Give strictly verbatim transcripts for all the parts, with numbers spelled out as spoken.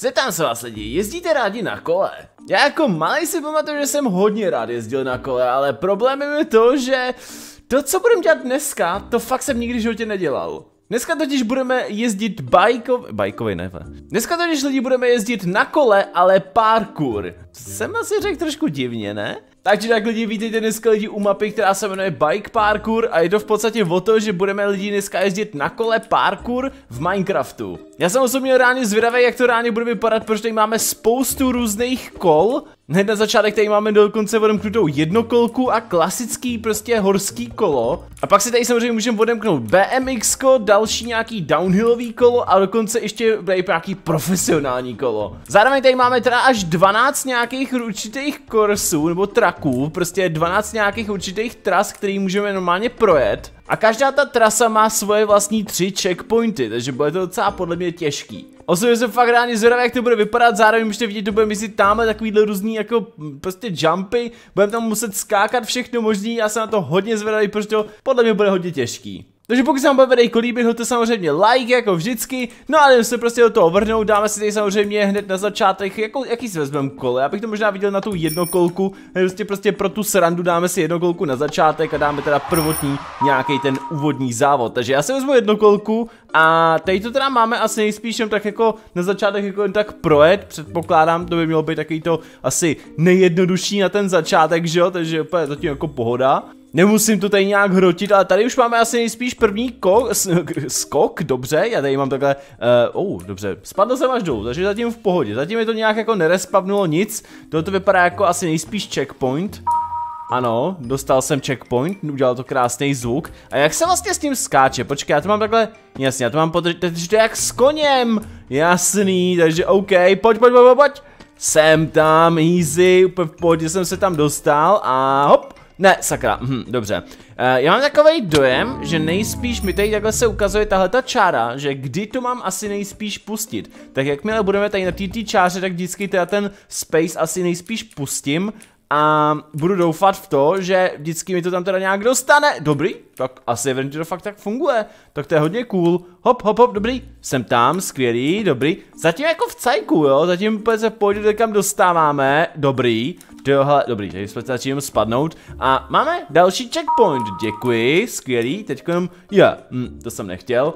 Zeptám se vás lidi, jezdíte rádi na kole? Já jako malej si pamatuju, že jsem hodně rád jezdil na kole, ale problémem je to, že to, co budeme dělat dneska, to fakt jsem nikdy v životě nedělal. Dneska totiž budeme jezdit bajkov... bajkovej ne. Dneska totiž lidi budeme jezdit na kole, ale parkour. Jsem asi řekl trošku divně, ne? Takže tak lidi, vítejte dneska lidi u mapy, která se jmenuje Bike Parkour a je to v podstatě o to, že budeme lidi dneska jezdit na kole parkour v Minecraftu. Já jsem osobně reálně zvědavý, jak to reálně bude vypadat, protože tady máme spoustu různých kol. Hned na začátek tady máme dokonce odemknutou jednokolku a klasický prostě horský kolo. A pak si tady samozřejmě můžeme odemknout B M X ko, další nějaký downhillový kolo a dokonce ještě tady nějaký profesionální kolo. Zároveň tady máme teda až dvanáct nějakých určitých korsů nebo traků, prostě dvanáct nějakých určitých tras, který můžeme normálně projet. A každá ta trasa má svoje vlastní tři checkpointy, takže bude to docela podle mě těžký. Osobně jsem fakt reálně zvědavý, jak to bude vypadat, zároveň můžete vidět, to bude myslit tamhle takovýhle různý jako prostě jumpy, budeme tam muset skákat všechno možný, já jsem na to hodně zvědavý, protože to podle mě bude hodně těžký. Takže pokud se vám bude videjko líbit, hoďte samozřejmě like jako vždycky, no a jdeme se prostě do toho vrhnout, dáme si tady samozřejmě hned na začátek, jako, jaký si vezmeme kole, já bych to možná viděl na tu jednokolku, prostě prostě pro tu srandu dáme si jednokolku na začátek a dáme teda prvotní nějaký ten úvodní závod, takže já si vezmu jednokolku a tady to teda máme asi nejspíš jen tak jako na začátek jako jen tak projet, předpokládám, to by mělo být takový to asi nejjednodušší na ten začátek, že jo, takže úplně zatím jako pohoda. Nemusím to tady nějak hrotit, ale tady už máme asi nejspíš první ko skok, dobře, já tady mám takhle, uh, oh, dobře, spadl jsem až dolů, takže zatím v pohodě, zatím je to nějak jako nerespavnulo nic, tohle to vypadá jako asi nejspíš checkpoint. Ano, dostal jsem checkpoint, udělal to krásný zvuk. A jak se vlastně s tím skáče? Počkej, já to mám takhle, jasně, já to mám podržet, takže to je jak s koněm, jasný, takže OK, pojď, pojď, pojď, pojď, jsem tam, easy, úplně v pohodě jsem se tam dostal a hop. Ne, sakra, hm, dobře. Uh, já mám takovej dojem, že nejspíš mi tady takhle se ukazuje tahle ta čára, že kdy to mám asi nejspíš pustit. Tak jakmile budeme tady na té čáře, tak vždycky teda ten space asi nejspíš pustím. A budu doufat v to, že vždycky mi to tam teda nějak dostane. Dobrý, tak asi evidentně to fakt tak funguje. Tak to je hodně cool. Hop, hop, hop, dobrý. Jsem tam, skvělý, dobrý. Zatím jako v cajku, jo, zatím úplně se pojdu, kam dostáváme. Dobrý. Tohle, dobrý, tady jsme začínáme spadnout. A máme další checkpoint, děkuji, skvělý. Teď jenom, ja, hm, to jsem nechtěl.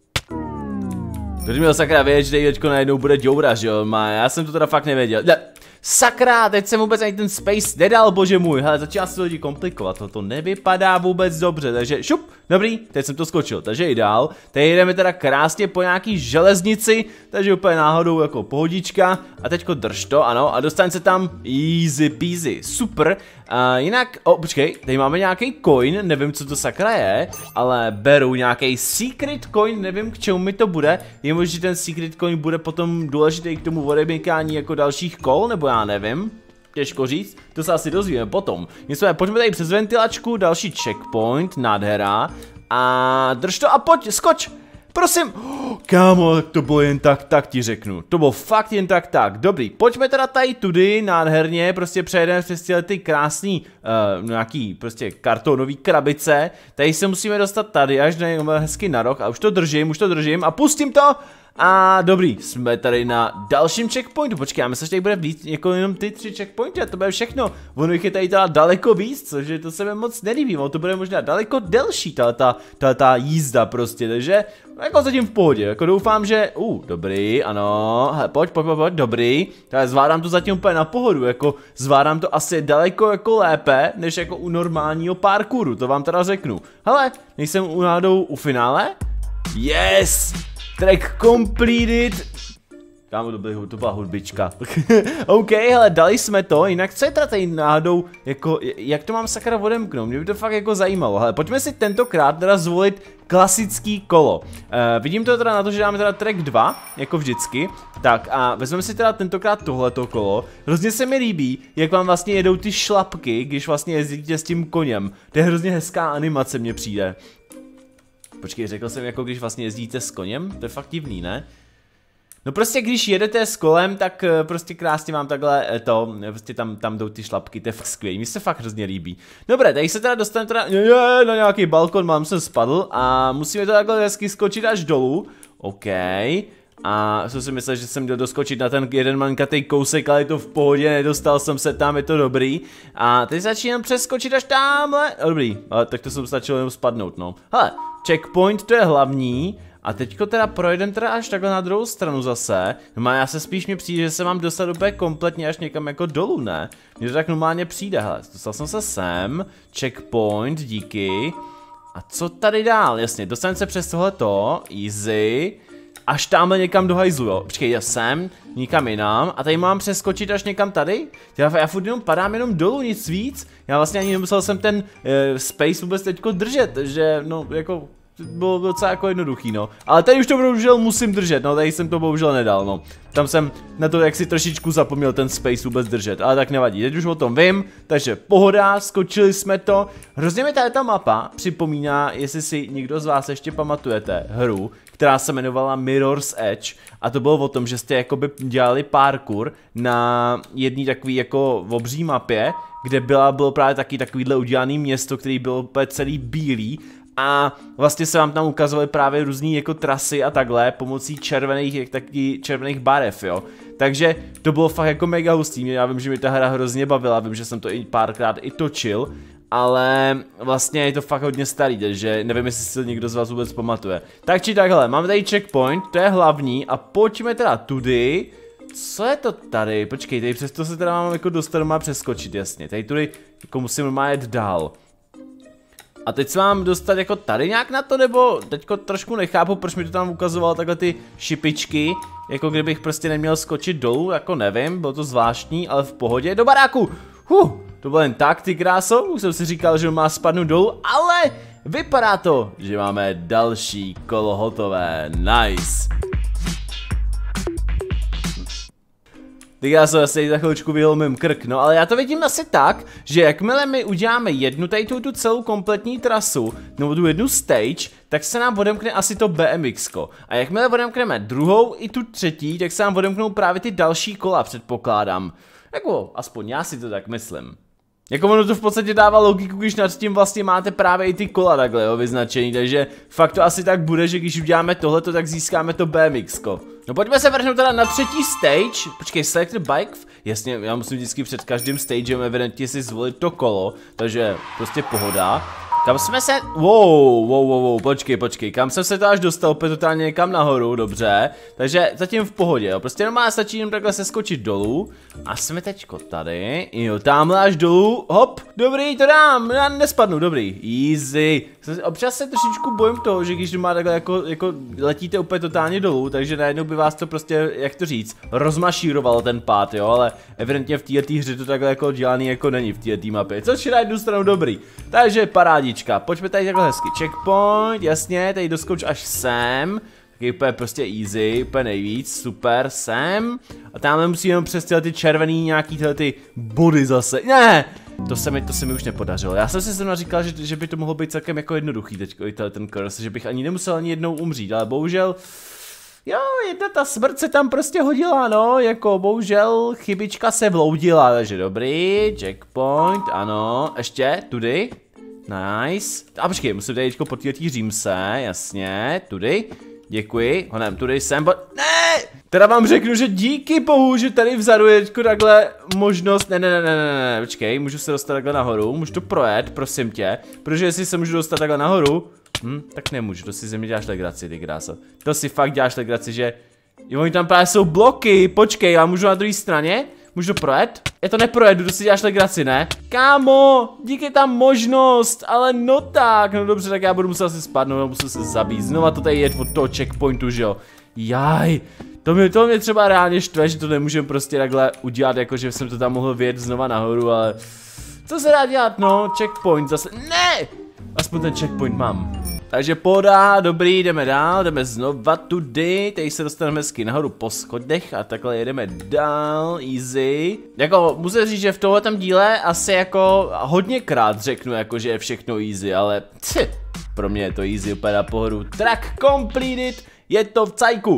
Protože měl sakra vědět, že tady teďko najednou bude děura, že jo, má, já jsem to teda fakt nevěděl. Ne. Sakra, teď jsem vůbec ani ten space nedal, bože můj, hele, začíná se to lidi komplikovat, toto nevypadá vůbec dobře, takže šup, dobrý, teď jsem to skočil, takže i dál, teď jdeme teda krásně po nějaký železnici, takže úplně náhodou jako pohodička a teďko drž to, ano, a dostaň se tam easy peasy, super, a jinak, o, počkej, tady máme nějaký coin, nevím, co to sakra je, ale beru nějaký secret coin, nevím, k čemu mi to bude, je možné, že ten secret coin bude potom důležitý k tomu odemykání jako dalších kol, nebo já nevím, těžko říct, to se asi dozvíme potom. Nicméně, pojďme tady přes ventilačku, další checkpoint, nádhera, a drž to a pojď, skoč, prosím, oh, kámo, to bylo jen tak, tak ti řeknu, to bylo fakt jen tak, tak, dobrý, pojďme teda tady tudy, nádherně, prostě přejedeme přes ty krásný, uh, nějaký prostě kartonový krabice, tady se musíme dostat tady, až na hezky na roh, a už to držím, už to držím a pustím to. A dobrý, jsme tady na dalším checkpointu, počkej, já myslím, že tady bude víc, jako jenom ty tři checkpointy a to bude všechno. Ono jich je tady teda daleko víc, což to se mi moc nelíbí, ono to bude možná daleko delší, ta ta jízda prostě, takže jako zatím v pohodě, jako doufám, že, uh, dobrý, ano, hele, pojď, pojď, pojď, pojď, dobrý, tak zvládám to zatím úplně na pohodu, jako zvládám to asi daleko jako lépe, než jako u normálního parkouru, to vám teda řeknu. Hele, nejsem u nádou u finále? Yes! Track completed. Kámo, to, byly, to byla hudbička. OK, hele, dali jsme to, jinak co je teda tady náhodou, jako, jak to mám sakra odemknout, mě by to fakt jako zajímalo, hele, pojďme si tentokrát teda zvolit klasický kolo. Uh, vidím to teda na to, že dáme teda track dva, jako vždycky, tak a vezmeme si teda tentokrát tohleto kolo, hrozně se mi líbí, jak vám vlastně jedou ty šlapky, když vlastně jezdíte s tím koněm, to je hrozně hezká animace mně přijde. Počkej, řekl jsem jako když vlastně jezdíte s koněm, to je fakt divný, ne? No prostě když jedete s kolem, tak prostě krásně vám takhle to, prostě tam, tam jdou ty šlapky, to je fakt skvělý, mi se fakt hrozně líbí. Dobré, tady se teda dostaneme teda na nějaký balkon, mám jsem spadl a musíme to takhle hezky skočit až dolů. OK, A jsem si myslel, že jsem měl doskočit na ten jeden malinkatý kousek, ale je to v pohodě, nedostal jsem se tam, je to dobrý. A teď začínám přeskočit až tamhle. Dobrý, ale tak to jsem stačil jenom spadnout, no. Hele, checkpoint, to je hlavní. A teďko teda projedem teda až takhle na druhou stranu zase. No já se spíš mi přijde, že se mám dostat úplně kompletně až někam jako dolů, ne? Mně to tak normálně přijde, hele, dostal jsem se sem. Checkpoint, díky. A co tady dál? Jasně, dostaneme se přes tohleto, easy. Až tamhle někam do hajzlu, jo. Počkej, já jsem, nikam jinam. A tady mám přeskočit až někam tady? Já, já furt jenom padám jenom dolů, nic víc. Já vlastně ani nemusel jsem ten uh, space vůbec teďko držet, takže no jako... Bylo docela jako jednoduchý, no. Ale tady už to bohužel musím držet, no, tady jsem to bohužel nedal, no. Tam jsem na to, jak si trošičku zapomněl ten space vůbec držet, ale tak nevadí, teď už o tom vím, takže pohoda, skočili jsme to. Hrozně mi tady ta mapa připomíná, jestli si někdo z vás ještě pamatujete, hru, která se jmenovala Mirror's Edge, a to bylo o tom, že jste jakoby dělali parkour na jedné takové jako obří mapě, kde byla, bylo právě taky takovýhle udělané město, který bylo úplně celý bílý. A vlastně se vám tam ukazovaly právě různý jako trasy a takhle pomocí červených, taky červených barev, jo. Takže to bylo fakt jako mega hustý, já vím, že mi ta hra hrozně bavila, vím, že jsem to i párkrát i točil, ale vlastně je to fakt hodně starý, takže nevím, jestli si to někdo z vás vůbec pamatuje. Tak či takhle, máme tady checkpoint, to je hlavní a pojďme teda tudy. Co je to tady? Počkej, tady přesto se teda mám jako dostat, má přeskočit, jasně, tady tudy jako musím má jet dál. A teď se mám dostat jako tady nějak na to, nebo teďko trošku nechápu, proč mi to tam ukazovalo takhle ty šipičky, jako kdybych prostě neměl skočit dolů, jako nevím, bylo to zvláštní, ale v pohodě, do baráku, huh, to bylo jen tak, ty kráso, už jsem si říkal, že má spadnout dolů, ale vypadá to, že máme další kolo hotové, nice. Tak já se asi za chvíličku vyhlumím krk, no ale já to vidím asi tak, že jakmile my uděláme jednu tady tu, tu celou kompletní trasu, nebo tu jednu stage, tak se nám odemkne asi to B M X ko. A jakmile odemkneme druhou i tu třetí, tak se nám odemknou právě ty další kola, předpokládám. Jako, aspoň já si to tak myslím. Jako ono to v podstatě dává logiku, když nad tím vlastně máte právě i ty kola takhle, jo, vyznačený, takže fakt to asi tak bude, že když uděláme tohleto, tak získáme to B M X ko. No pojďme se vrhnout teda na třetí stage, počkej, select bike, jasně, já musím vždycky před každým stagem evidentně si zvolit to kolo, takže prostě pohoda. Kam jsme se, wow, wow, wow, wow, počkej, počkej, kam jsem se to až dostal, opět totálně někam nahoru, dobře, takže zatím v pohodě, jo, prostě normálně stačí jenom takhle se skočit dolů a jsme teďko tady, jo, tamhle až dolů, hop, dobrý, to dám, já nespadnu, dobrý, easy, občas se trošičku bojím toho, že když doma takhle jako, jako letíte úplně totálně dolů, takže najednou by vás to prostě, jak to říct, rozmašírovalo ten pád, jo, ale evidentně v této hře to takhle jako dělaný jako není v této mapě, což je na jednu stranu dobrý, takže parádí. Pojďme tady takhle hezky, checkpoint, jasně, tady doskoč až sem, taky úplně prostě easy, úplně nejvíc, super, sem, a tamhle musím jenom přes tyhle ty červený nějaký tyhle ty body zase, ne, to se mi, to se mi už nepodařilo, já jsem si zrovna říkal, že, že by to mohlo být celkem jako jednoduchý teďko i ten curse, že bych ani nemusel ani jednou umřít, ale bohužel, jo, jedna ta smrt se tam prostě hodila, no, jako bohužel chybička se vloudila, takže dobrý, checkpoint, ano, ještě, tudy. Nice. A počkej, musím tady teďko po této římse, jasně, tudy. Děkuji, honem, tudy jsem, bo... Ne! Teda vám řeknu, že díky bohu, že tady vzadu je teďko takhle možnost, ne, ne, ne, ne, ne, ne, počkej, můžu se dostat takhle nahoru, můžu to projet, prosím tě, protože jestli se můžu dostat takhle nahoru, hm, tak nemůžu, to si ze mě děláš legraci, ty kráso. To si fakt děláš legraci, že, jo, oni tam právě jsou bloky, počkej, já můžu na druhé straně? Můžu to projet? Já to neprojedu, to si děláš legraci, ne? Kámo, díky tam možnost, ale no tak, no dobře, tak já budu muset asi spadnout, no, musím se zabít, znova to tady jet od toho checkpointu, že jo? Jaj, to mě, to mě třeba reálně štve, že to nemůžeme prostě takhle udělat, jako že jsem to tam mohl vyjet znova nahoru, ale... Co se dá dělat, no, checkpoint zase, ne! Aspoň ten checkpoint mám. Takže poda, dobrý, jdeme dál, jdeme znova tudy, tady se dostaneme hezky nahoru po schodech a takhle jedeme dál, easy. Jako, musím říct, že v tomhletom díle asi jako hodněkrát řeknu, jako, že je všechno easy, ale tch, pro mě je to easy, úplně na pohodu. Track completed, je to v cajku.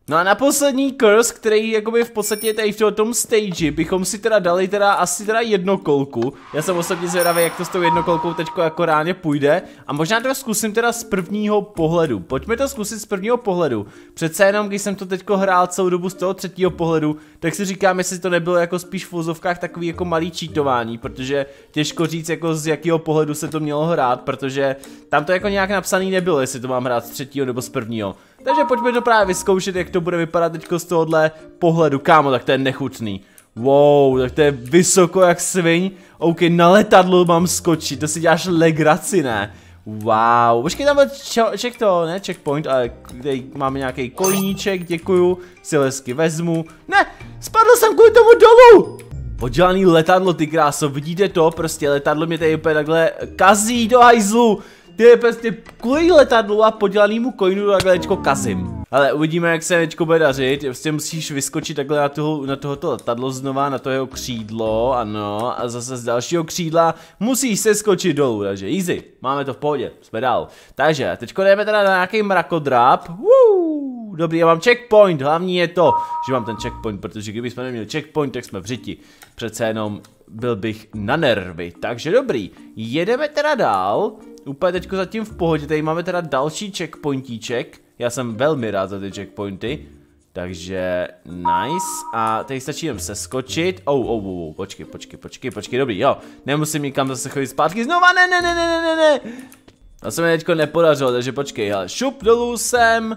No a na poslední curse, který jakoby v podstatě tady v tom stage, bychom si teda dali teda asi teda jednokolku. Já jsem osobně zvědavý, jak to s tou jednokolkou teďko jako reálně půjde. A možná to zkusím teda z prvního pohledu. Pojďme to zkusit z prvního pohledu. Přece jenom, když jsem to teďko hrál celou dobu z toho třetího pohledu, tak si říkám, jestli to nebylo jako spíš v úzovkách takový jako malý cheatování, protože těžko říct jako z jakého pohledu se to mělo hrát, protože tam to jako nějak napsaný nebylo, jestli to mám hrát z třetího nebo z prvního. Takže pojďme to právě vyzkoušet, jak to bude vypadat teďko z tohohle pohledu. Kámo, tak to je nechutný. Wow, tak to je vysoko jak sviň. OK, na letadlo mám skočit, to si děláš legraci, ne? Wow, počkej, tam byl check to, ne, checkpoint, ale tady máme nějaký koníček, děkuju, si hezky vezmu. Ne, spadl jsem kvůli tomu dolů! Podělaný letadlo, ty kráso, vidíte to? Prostě letadlo mě tady úplně takhle kazí do hajzlu. Ty je prostě kvůli letadlu a podělanýmu coinu takhle teďko kazím. Ale uvidíme, jak se teďko bude dařit. Prostě musíš vyskočit takhle na, toho, na tohoto letadlo znova, na to jeho křídlo, ano. A zase z dalšího křídla musíš se skočit dolů, takže easy. Máme to v pohodě, jsme dál. Takže, teďko jdeme teda na nějaký mrakodrap. Woo! Dobrý, já mám checkpoint, hlavní je to, že mám ten checkpoint, protože kdybychom neměli checkpoint, tak jsme v řiti. Přece jenom byl bych na nervy, takže dobrý. Jedeme teda dál. Úplně teďko zatím v pohodě, tady máme teda další checkpointíček. Já jsem velmi rád za ty checkpointy. Takže nice. A tady stačí jen seskočit. Oh, oh, oh, počkej, počkej, počkej, počkej, dobrý, jo. Nemusím nikam zase chodit zpátky znova, ne, ne, ne, ne, ne, ne. To se mi teďko nepodařilo, takže počkej, hele, šup dolů sem.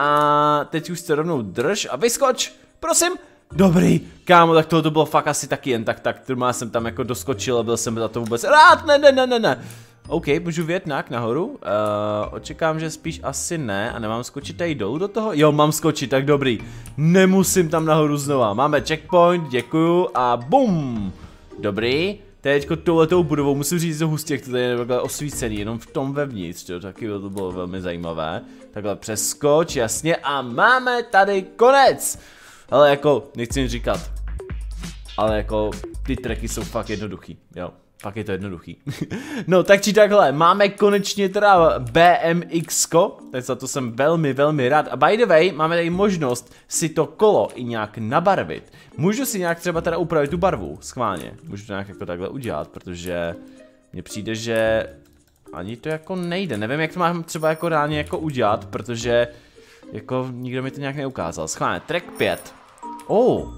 A teď už se rovnou drž a vyskoč, prosím. Dobrý, kámo, tak tohle to bylo fakt asi taky jen tak, tak, já jsem tam jako doskočil a byl jsem za to vůbec rád, ne, ne, ne, ne, ne. OK, můžu vjet nějak nahoru, uh, očekám, že spíš asi ne a nemám skočit tady dolů do toho, jo, mám skočit, tak dobrý, nemusím tam nahoru znova, máme checkpoint, děkuju a bum, dobrý, teďko touhletou budovou, musím říct, že hustě, jak to tady je takhle osvícený, jenom v tom vevnitř, jo, taky to bylo velmi zajímavé, takhle přeskoč, jasně a máme tady konec, ale jako, nechci jen říkat, ale jako, ty tracky jsou fakt jednoduchý, jo. Fakt je to jednoduchý. No tak či takhle, máme konečně teda B M X ko, tak za to jsem velmi, velmi rád. A by the way, máme tady možnost si to kolo i nějak nabarvit. Můžu si nějak třeba teda upravit tu barvu, schválně. Můžu to nějak jako takhle udělat, protože mně přijde, že ani to jako nejde. Nevím, jak to mám třeba jako reálně jako udělat, protože jako nikdo mi to nějak neukázal. Schválně, track pět. Oh.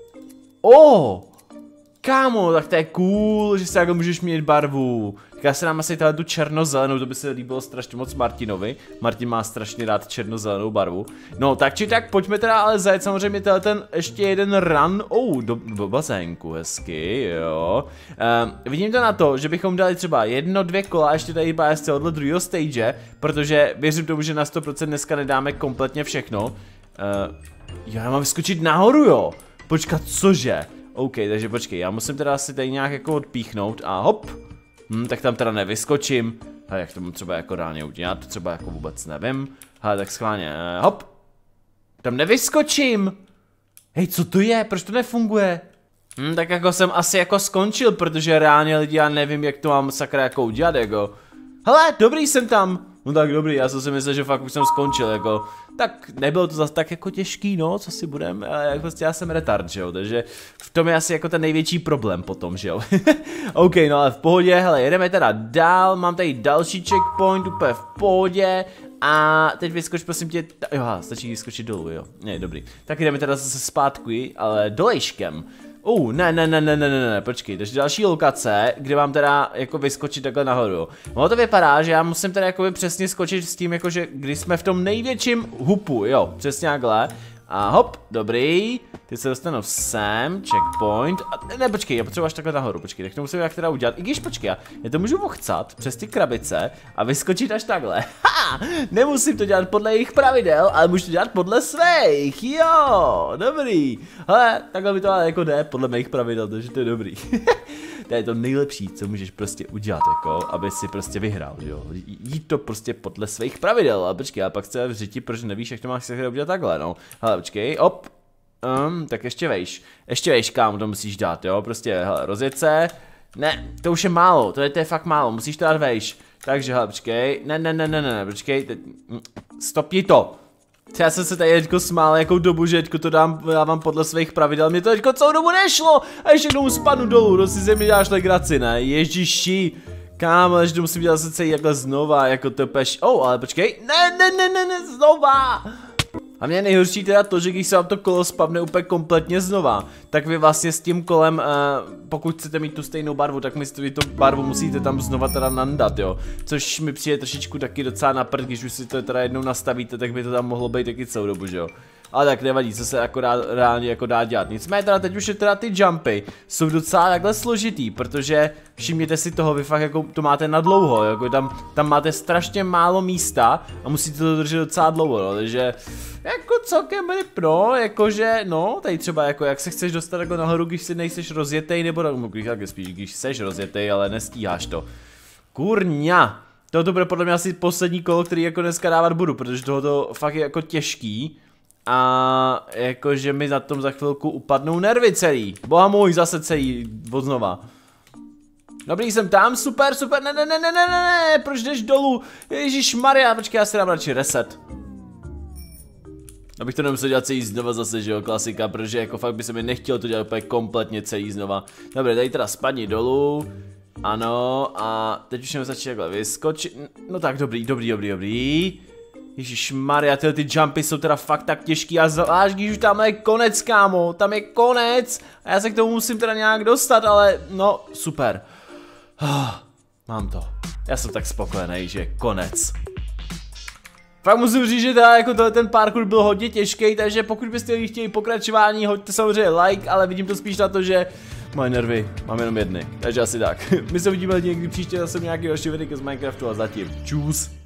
Oh. Kámo, tak to je cool, že se jako můžeš měnit barvu. Tak já se nám asi tady tu černozelenou, to by se líbilo strašně moc Martinovi. Martin má strašně rád černozelenou barvu. No tak či tak, pojďme teda ale zajet samozřejmě tenhle ten ještě jeden run. Oh, do, do bazénku, hezky, jo. Um, vidím to na to, že bychom dali třeba jedno, dvě kola, ještě tady iba z tohohle druhého stage, protože věřím tomu, že na sto procent dneska nedáme kompletně všechno. Uh, jo, já mám vyskočit nahoru, jo. Počkat, cože? OK, takže počkej, já musím teda asi tady nějak jako odpíchnout a hop. Hm, tak tam teda nevyskočím. A jak to mám třeba jako reálně udělat, to třeba jako vůbec nevím. Ale tak schválně, hop. Tam nevyskočím. Hej, co to je? Proč to nefunguje? Hm, tak jako jsem asi jako skončil, protože reálně lidi, já nevím, jak to mám sakra jako udělat, jako. Hele, dobrý jsem tam. No tak dobrý, já jsem si myslel, že fakt už jsem skončil, jako. Tak nebylo to zase tak jako těžký, no, co si budem, ale prostě já jsem retard, že jo, takže v tom je asi jako ten největší problém potom, že jo. OK, no ale v pohodě, hele, jedeme teda dál, mám tady další checkpoint, úplně v pohodě. A teď vyskoč, prosím tě, jo, stačí vyskočit dolů, jo, ne, dobrý. Tak jdeme teda zase zpátky, ale dolejškem. Uh, ne, ne, ne, ne, ne, ne, ne, počkej, takže další lokace, kde mám teda jako vyskočit takhle nahoru. No to vypadá, že já musím teda jako přesně skočit s tím, jakože když jsme v tom největším hupu, jo, přesně takhle. A hop, dobrý, ty se dostanu sem, checkpoint, a ne, počkej, já potřebuji až takhle nahoru, počkej, tak to musím jak teda udělat, i když počkej, já to můžu vochcat přes ty krabice a vyskočit až takhle, ha, nemusím to dělat podle jejich pravidel, ale můžu to dělat podle svých, jo, dobrý, hele, takhle by to ale jako jde, podle mých pravidel, takže to je dobrý. To je to nejlepší, co můžeš prostě udělat, jako, aby si prostě vyhrál, jo. Jít to prostě podle svých pravidel, ale počkej, a pak jste v řiti, protože nevíš, jak to máš se udělat takhle, no. Hele, počkej, op, um, tak ještě vejš, ještě vejš, kámo, to musíš dát, jo, prostě, hele, rozjet se, ne, to už je málo, to je, to je fakt málo, musíš to dát vejš, takže, hele, počkej, ne, ne, ne, ne, ne, počkej, teď, stopni to. Já jsem se tady teďko smál jakou dobu, že teďko to dám, dávám podle svých pravidel, mě to teďko celou dobu nešlo a ještě jednou spadnu dolů, no si ze mě děláš legraci, ne, ježiši, kámo, ještě musím dělat se celý jakhle znova, jako to peš, oh, ale počkej, ne, ne, ne, ne, ne, znova. A mě nejhorší teda to, že když se vám to kolo spavne úplně kompletně znova, tak vy vlastně s tím kolem, uh, pokud chcete mít tu stejnou barvu, tak vy tu barvu musíte tam znova teda nandat, jo. Což mi přijde trošičku taky docela na prd, když už si to teda jednou nastavíte, tak by to tam mohlo být taky celou dobu, že jo. Ale tak nevadí, co se jako dá, reálně jako dá dělat. Nicméně teda teď už je teda ty jumpy jsou docela takhle složitý, protože všimněte si toho, vy fakt jako to máte na dlouho, jako tam, tam máte strašně málo místa a musíte to držet docela dlouho, no, takže jako celkem byli pro, jakože no, tady třeba jako jak se chceš dostat jako nahoru, když si nejseš rozjetej, nebo no, když, tak spíš, když seš rozjetej, ale nestíháš to. Kurňa, tohoto bude podle mě asi poslední kolo, který jako dneska dávat budu, protože tohoto fakt je jako těžký. A jakože mi na tom za chvilku upadnou nervy celý. Boha můj, zase celý, odznova. Dobrý, jsem tam, super, super, ne, ne, ne, ne, ne, ne, proč jdeš dolů? Ježišmarja, počkej, já si dám radši reset. Abych to nemusel dělat celý znova zase, že jo, klasika, protože jako fakt by se mi nechtělo to dělat úplně kompletně celý znova. Dobře, tady teda spadni dolů. Ano, a teď už jsem začít takhle vyskočit. No tak, dobrý, dobrý, dobrý, dobrý. Ježišmarja, tyhle ty jumpy jsou teda fakt tak těžký a zvlášť, když už tam je konec, kámo, tam je konec a já se k tomu musím teda nějak dostat, ale no, super. Oh, mám to. Já jsem tak spokojený, že konec. Fakt musím říct, že teda jako tohle ten parkour byl hodně těžký, takže pokud byste chtěli pokračování, hoďte samozřejmě like, ale vidím to spíš na to, že moje nervy mám jenom jedny, takže asi tak. My se uvidíme někdy příště zase v nějaký další videa z Minecraftu a zatím čus.